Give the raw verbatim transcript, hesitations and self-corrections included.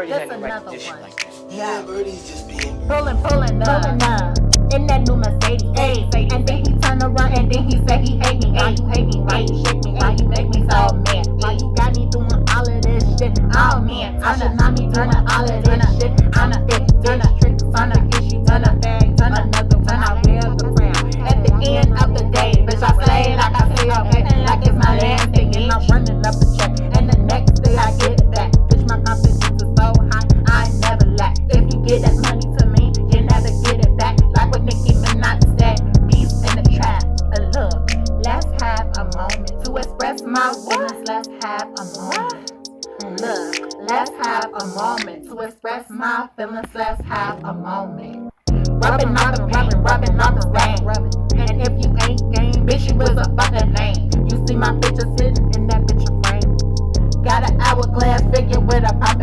Birdie's Just not gonna write another this shit one. like that. Yeah, Birdie's just being Pulling, pulling up, Pulling up. in that new Mercedes. Hey, and then he turn around and then he say he hate me. Why you hate me? Why you shake me? Why you make me so mad? Why you got me doing all of this shit? Oh man, I should not be doing all of this shit. I'm a thick, turn a trick, turn a issue, turn a bag, turn another one. I wear the crown. At the end of the day, bitch, I say like I say okay, like it's my last thing, and I'm running up a check. And the next day I get it back. Bitch, my confidence is so high, I never lack. If you get that money to me, you never get it back. Like with Nicki Minaj said, beast in the trap. Uh, look, let's have a moment to express my feelings. Let's have a moment. Look, let's have a moment to express my feelings. Let's have a moment. Rubbing off the rubbing, rubbing off the rain. And if you ain't game, bitch, you is a fucking lame. You see my picture sitting in that picture frame. Got an hourglass figure with a poppin'